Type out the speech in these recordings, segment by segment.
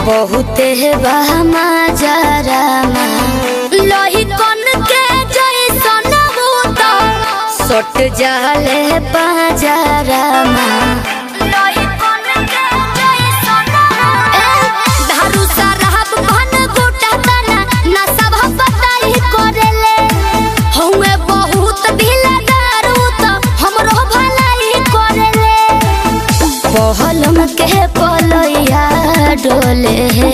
बहुते बहमा जरामा लोही कन के जैसन भूत सट जाले पाजरामा लोही कन के जैसन धारू शराब भन गोटा तना ना सब बताई करेले हउए बहुत ढीलादार त हमरो भलाई करेले पहलम के पलैया डोले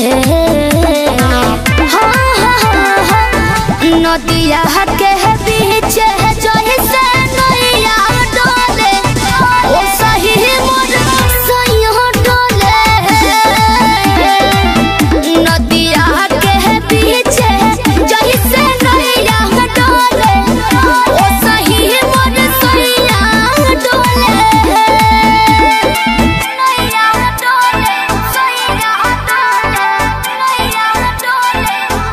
नदिया के बीच जैसे नैया डोले ओ सही मोर सैया डोले नदिया के बीच जैसे नैया डोले ओ सही मोर सैया डोले नैया डोले सैया डोले नैया डोले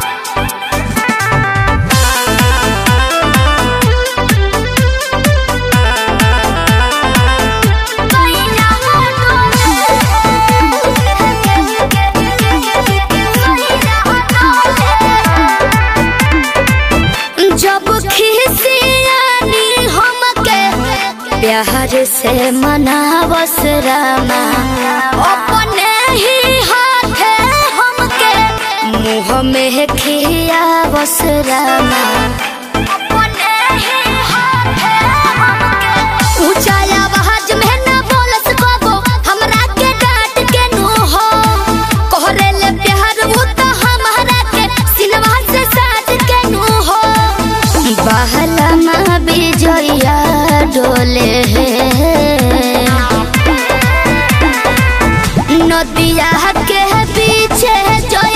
जब खिसियानी हमके प्यार से मनावस रामा अपने ही हाथे हमके मुँह में खियावस रामा अपने ही हाथे हमके ऊंचा आवाज में न बोलस बाबो हमरा के डांट के नु हो कोहरेले प्यार वो तो हमारा के सिनवा से साज के नु हो बहलमा बिजया डोले नदिया के पीछे जो